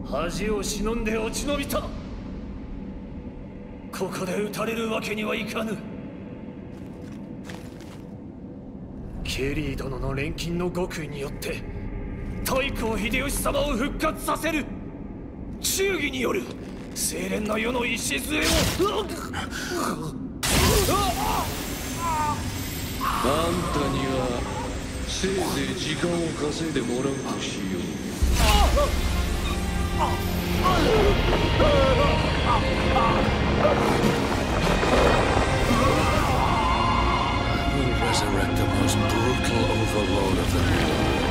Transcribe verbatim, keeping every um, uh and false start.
恥を忍んで落ち延びた。ここで撃たれるわけにはいかぬ。ケリー殿の錬金の極意によって太閤秀吉様を復活させる。忠義による清廉な世の礎を。 あんたにはせいぜい時間を稼いでもらうとしよう。 I will resurrect the most brutal overlord of them all.